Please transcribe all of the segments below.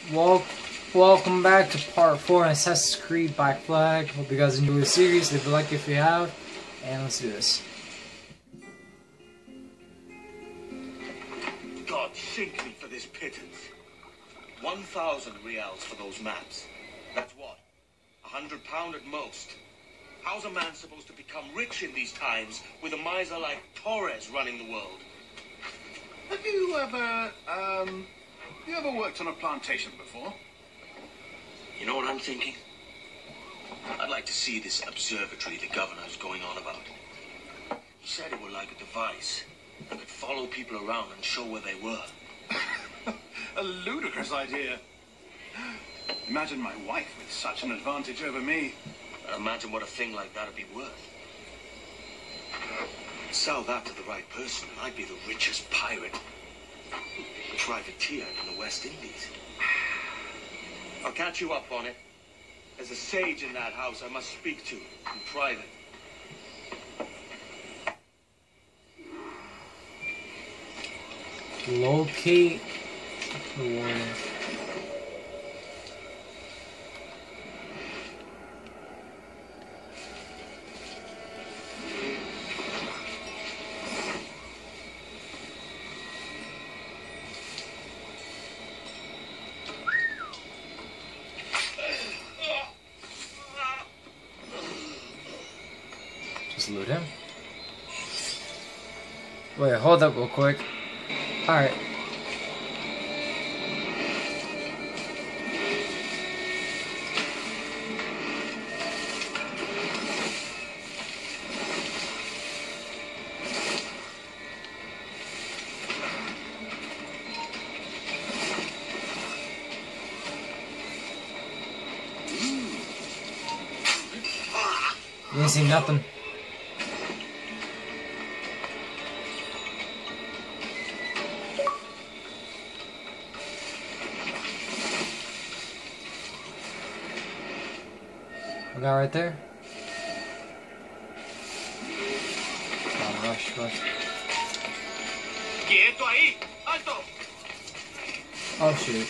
Welcome back to part 4 of Assassin's Creed Black Flag. Hope you guys enjoy the series. Leave a like if you have. And let's do this. God sink me for this pittance. 1,000 reals for those maps. That's what? £100 at most. How's a man supposed to become rich in these times with a miser like Torres running the world? Have you ever worked on a plantation before? You know what I'm thinking? I'd like to see this observatory the governor's going on about. He said it were like a device that could follow people around and show where they were. A ludicrous idea. Imagine my wife with such an advantage over me. Imagine what a thing like that would be worth. Sell that to the right person, and I'd be the richest pirate. Privateer in the West Indies. I'll catch you up on it. There's a sage in that house I must speak to in private. Locate the warrior. Just loot him. Wait, hold up real quick. Alright. You didn't see nothing. We got right there. Oh, rush. Quieto ahí! Alto! Oh shoot.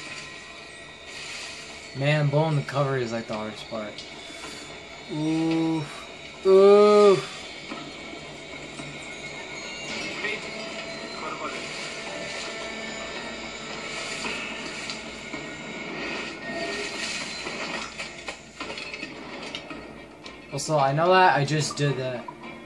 Man, blowing the cover is like the hardest part. Ooh. Ooh. Also, I know that I just did that.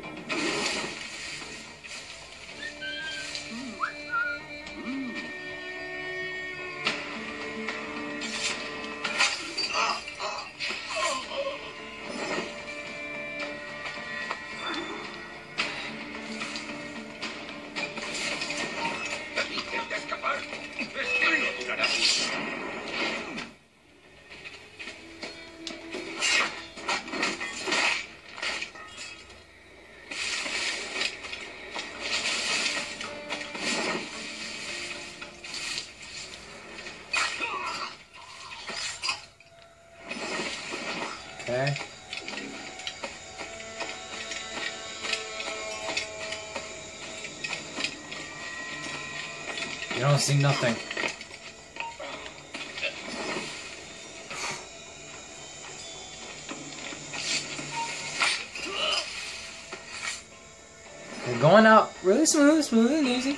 Okay. You don't see nothing. We're going out really smooth and easy.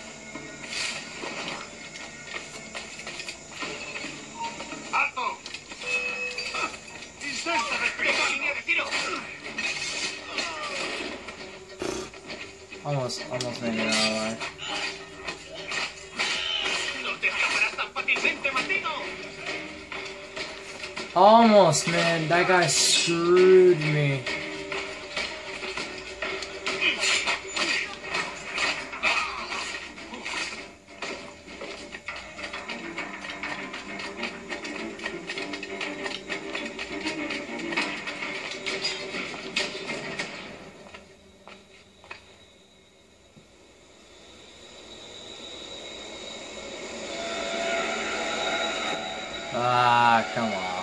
Almost made it out alive. Almost, man. That guy screwed me. Ah, come on.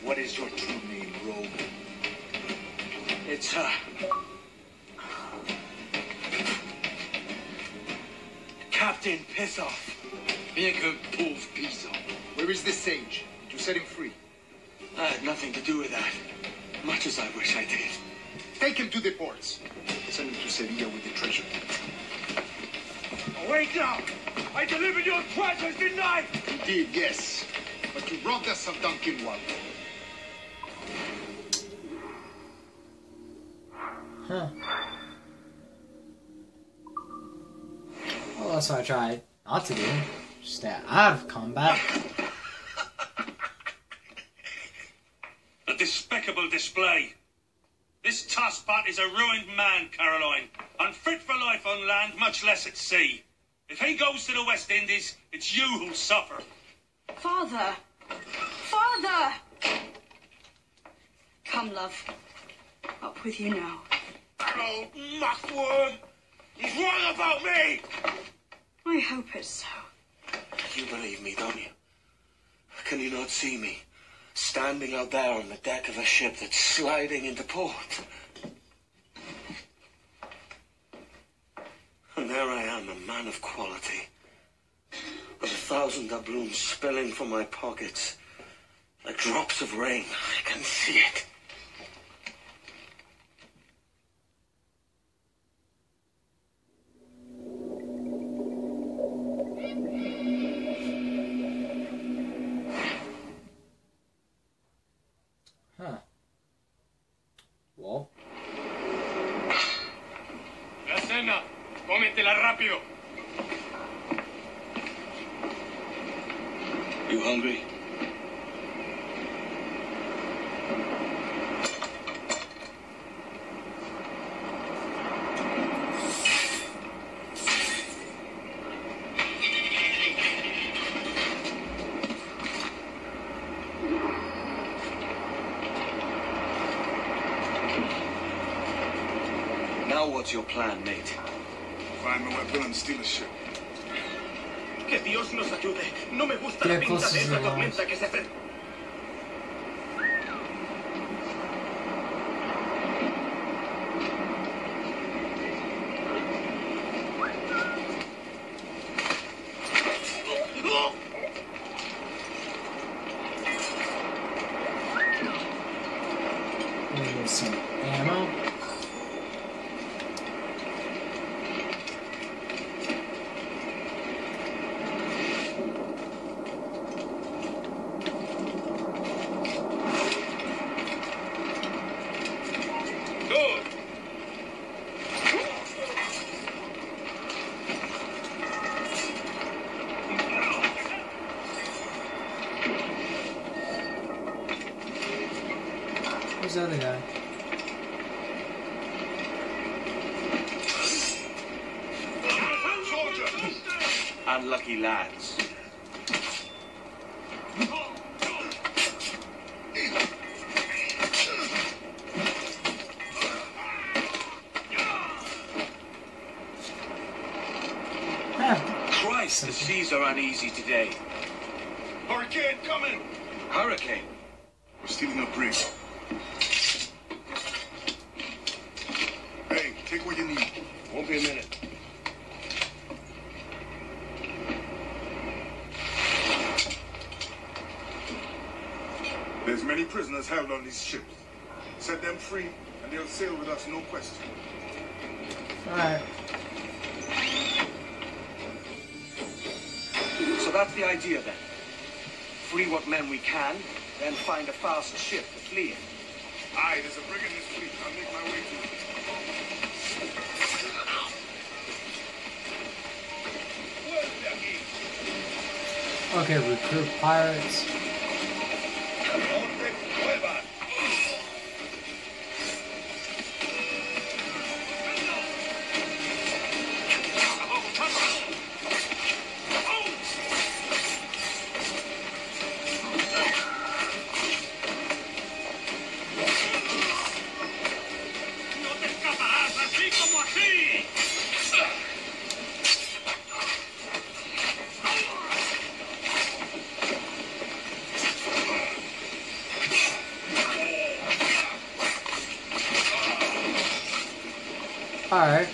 What is your true name, rogue? It's, Captain Pissoff. Bien que pauvre pizza. Where is the sage? Did you set him free? I had nothing to do with that. Much as I wish I did. Take him to the ports. Send him to Sevilla with the treasure. Wait now! I delivered your treasures, didn't I? You did, yes. But you robbed us of Duncan Waldo. Huh. Well, that's what I tried not to do. Just stay out of combat. A despicable display. This tosspot is a ruined man, Caroline. Unfit for life on land, much less at sea. If he goes to the West Indies, it's you who'll suffer. Father! Father! Come, love. Up with you now. Oh, muckworm! He's wrong about me! I hope it's so. You believe me, don't you? Can you not see me? Standing out there on the deck of a ship that's sliding into port. And there I am, a man of quality. With 1,000 doubloons spilling from my pockets. Like drops of rain. I can see it. Huh. Well. La cena. Cómetela rápido. You hungry? Now what's your plan, mate? Find a weapon and steal a ship. Que Dios nos ayude. No me gusta Qué la pinta cosas de esta de la tormenta que se hace. Maybe some ammo. Good. Who's the other guy? Unlucky lads. Christ, the seas are uneasy today. Hurricane coming! Hurricane. We're stealing a brig. Hey, take what you need. Won't be a minute. There's many prisoners held on these ships. Set them free, and they'll sail with us, no question. Alright. So that's the idea then. Free what men we can, then find a fast ship to flee in. Aye, there's a brig in this fleet. I'll make my way to it. Okay, recruit pirates. No te escaparás así como así. Alright.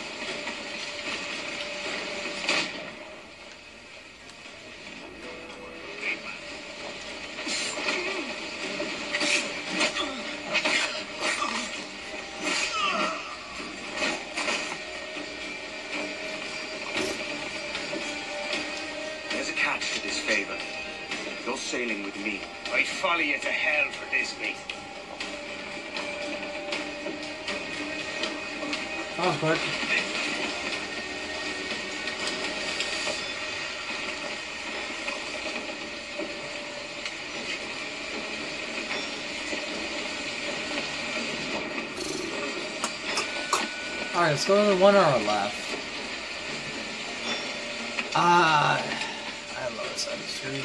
There's a catch to this favor. You're sailing with me. I'd follow you to hell for this, mate. That was quick. Alright, let's go to the one on our left. I love this episode.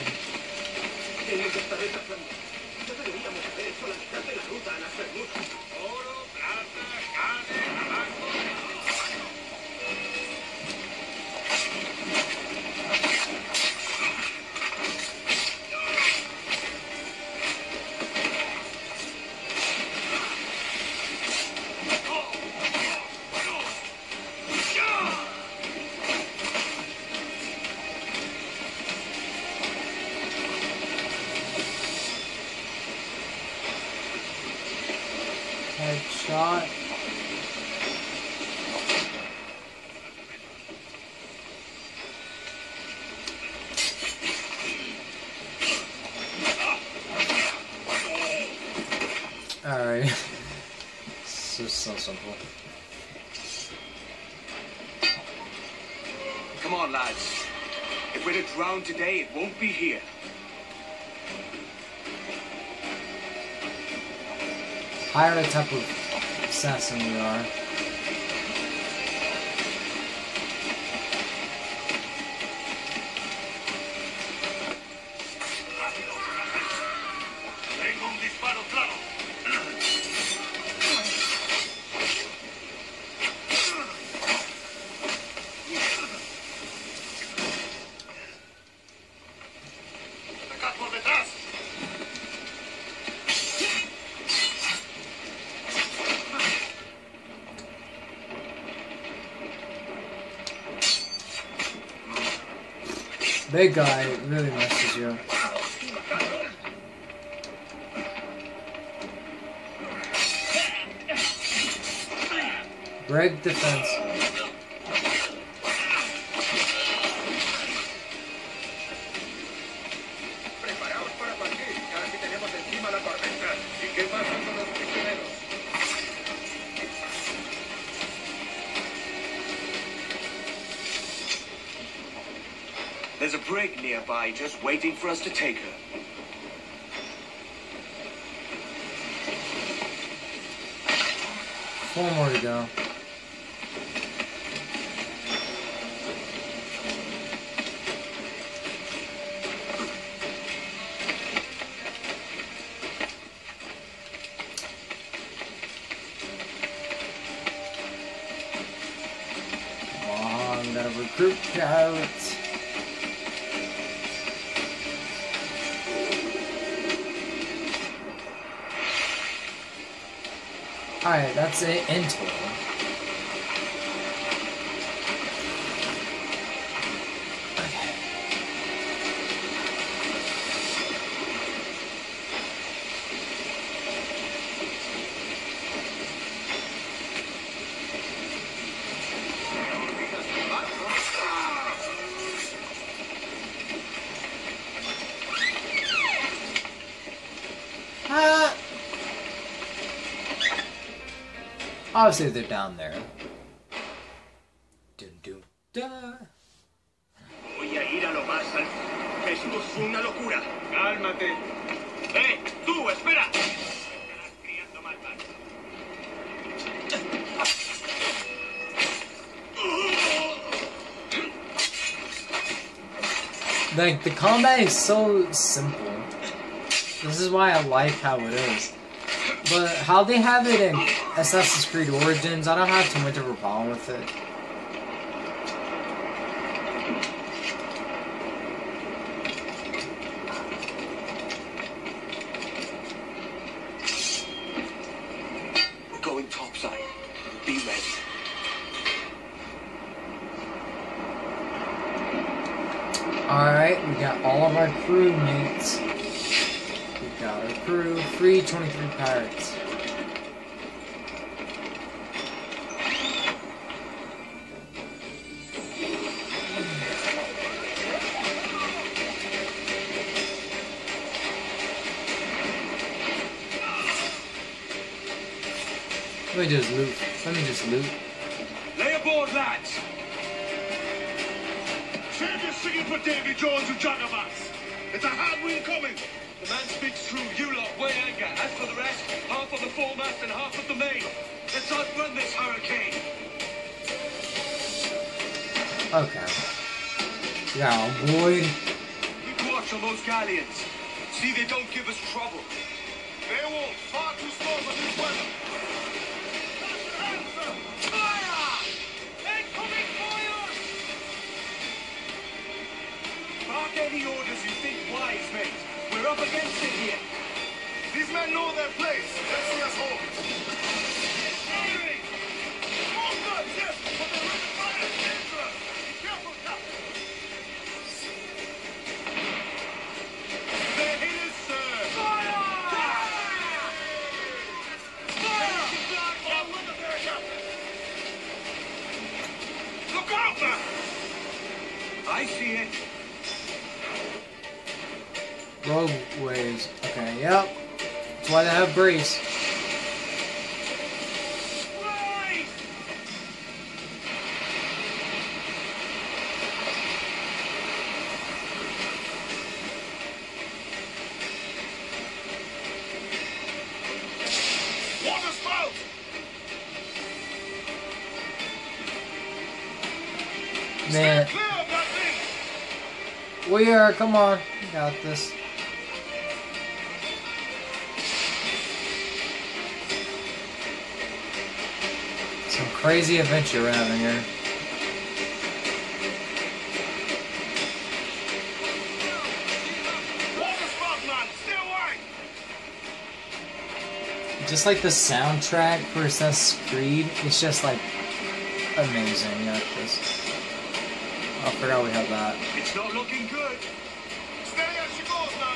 Headshot. Alright. It's just so simple. Come on, lads. If we're to drown today, it won't be here. Higher type of assassin we are. Tengo un disparo claro. Atacad por detrás. Big guy really messes you. Break defense. Preparaos para partir. Casi tenemos encima la tormenta. ¿Y qué pasa con los prisioneros? There's a brig nearby just waiting for us to take her. Four more to go. Come on, gotta recruit pirates. Alright, that's it in total. Obviously, they're down there. Dun, dun, dun. Voy a ir a lo más alto. Esto es una locura. Cálmate. ¡Tú, espera! Estarás criando malvadas. Like, the combat is so simple. This is why I like how it is. But how they have it in Assassin's Creed Origins, I don't have too much of a problem with it. We're going topside. Be ready. got all of our crewmates. We got our crew. Free 23 pirates. Let me just loot. Let me just loot. Lay aboard, lads. Save your singing for Davy Jones and Jacobus. It's a hard wind coming. The man speaks true. You lot weigh anchor. As for the rest, half of the foremast and half of the main. Let's outrun this hurricane. Okay. Yeah, Boyd. Keep watch on those galleons. See they don't give us trouble. Beowulf, far too small for this weather. Mark any orders you think wise, mate. We're up against it here. These men know their place. Let's see us home. Firing! All guns, yes, but the ring of fire is dangerous. Be careful, Captain. They're hitters, sir. Fire! All weather there, Captain. Look out, man! I see it. Roadways. Okay, yep. That's why they have brace. Right! Water spout! Man, Clear of that thing! we are. Come on, we got this. Some crazy adventure we're having here. Water spout, man! Stay away! Just like the soundtrack for Assassin's Creed, it's just like amazing. Yeah, this. I forgot we have that. It's not looking good. Steady as she goes, man!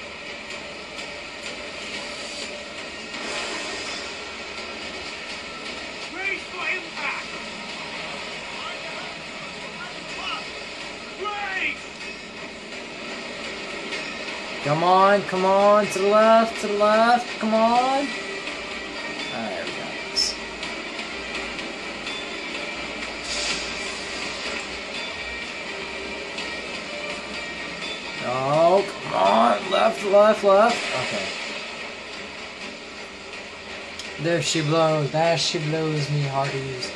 Brace for impact! Brace! Come on, to the left, come on. Alright, we got this. Oh, come on, left. Okay. There she blows, me hearties.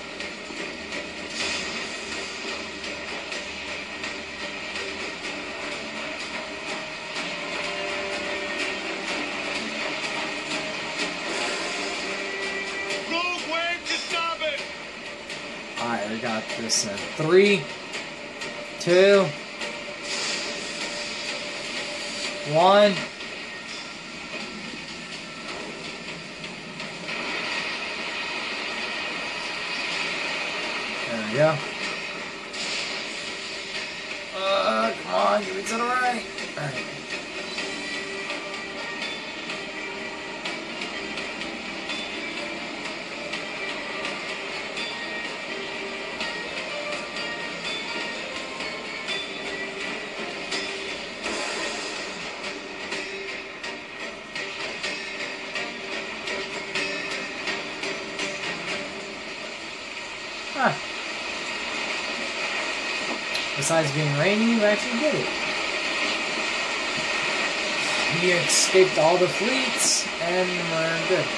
Rogue wave to starboard! Alright, we got this in 3, 2, 1. There we go. Come on, give it to the right. Alright. Huh. Besides being rainy, we actually did it. We escaped all the fleets, and we're good.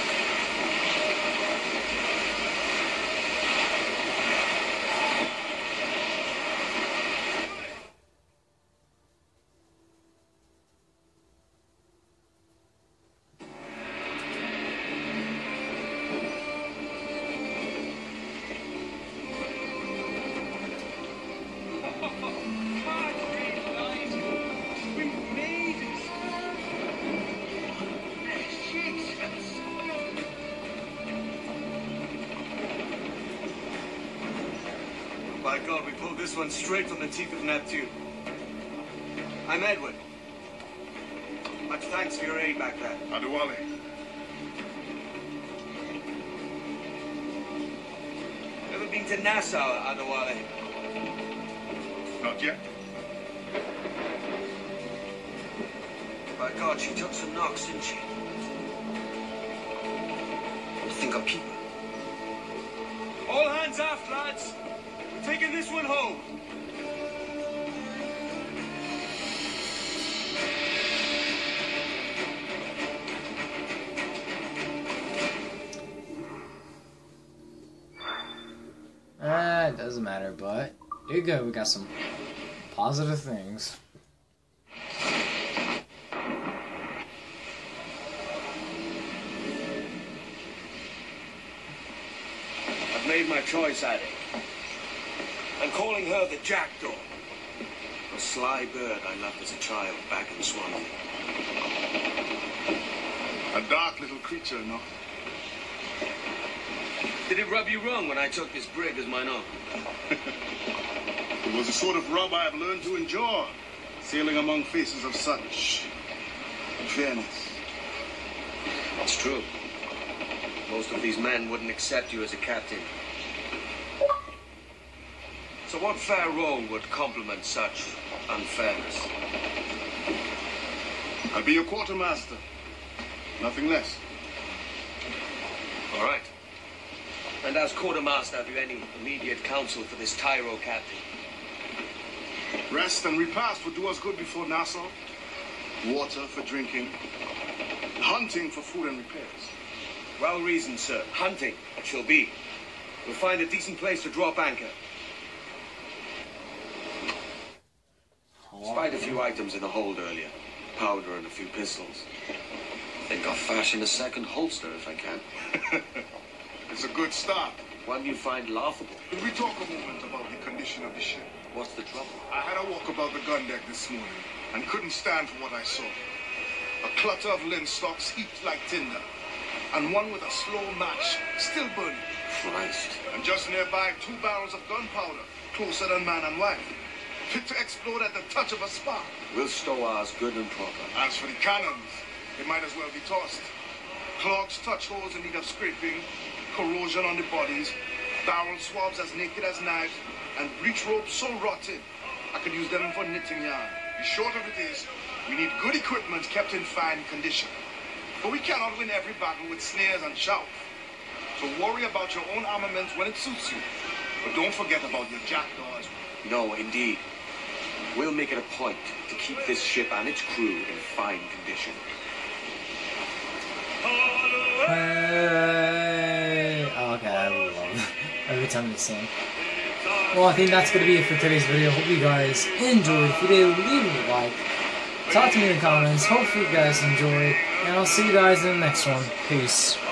By God, we pulled this one straight from the teeth of Neptune. I'm Edward. Much thanks for your aid back there. Adewale. Ever been to Nassau, Adewale? Not yet. By God, she took some knocks, didn't she? You think I'll keep her? All hands aft, lads. We're taking this one home. It doesn't matter, but there you go. We got some positive things. I've made my choice, Addy. I'm calling her the Jackdaw. A sly bird I loved as a child back in Swansea. A dark little creature, no? Did it rub you wrong when I took this brig as mine own? It was a sort of rub I have learned to endure, sailing among faces of such fairness. It's true. Most of these men wouldn't accept you as a captain. So what fair role would complement such unfairness? I'll be your quartermaster. Nothing less. All right. And as quartermaster, have you any immediate counsel for this Tyro captain? Rest and repast would do us good before Nassau. Water for drinking. Hunting for food and repairs. Well reasoned, sir. Hunting it shall be. We'll find a decent place to drop anchor. Spied a few items in the hold earlier. Powder and a few pistols. Think I'll fashion a second holster if I can. It's a good start. One you find laughable. Could we talk a moment about the condition of the ship? What's the trouble? I had a walk about the gun deck this morning and couldn't stand for what I saw. A clutter of linstocks heaped like tinder, and one with a slow match still burning. Christ. And just nearby, 2 barrels of gunpowder, closer than man and wife, fit to explode at the touch of a spark. We'll stow ours good and proper. As for the cannons, they might as well be tossed. Clogs, touch holes in need of scraping, corrosion on the bodies, barrel swabs as naked as knives, and breech ropes so rotten, I could use them for knitting yarn. The short of it is, we need good equipment kept in fine condition. But we cannot win every battle with snares and shouts. So worry about your own armaments when it suits you. But don't forget about your jackdaw as well. No, indeed. We'll make it a point to keep this ship and its crew in fine condition. Okay, I love every time they sing. Well, I think that's going to be it for today's video. Hope you guys enjoyed. If you did, leave a like. Talk to me in the comments. Hopefully you guys enjoyed. And I'll see you guys in the next one. Peace.